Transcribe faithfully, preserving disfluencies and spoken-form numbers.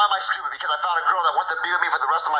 why am I stupid? Because I found a girl that wants to be with me for the rest of my